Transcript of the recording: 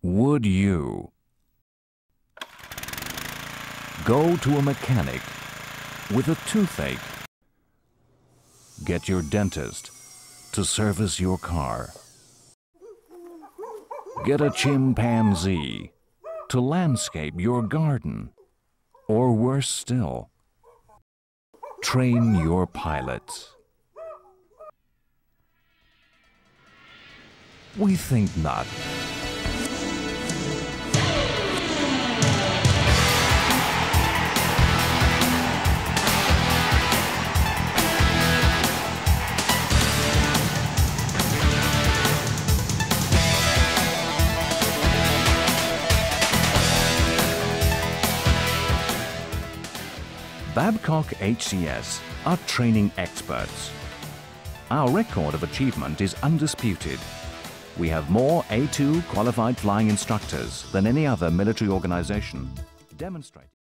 Would you go to a mechanic with a toothache? Get your dentist to service your car? Get a chimpanzee to landscape your garden? Or worse still, train your pilots? We think not. Babcock HCS are training experts. Our record of achievement is undisputed. We have more A2 qualified flying instructors than any other military organization, demonstrating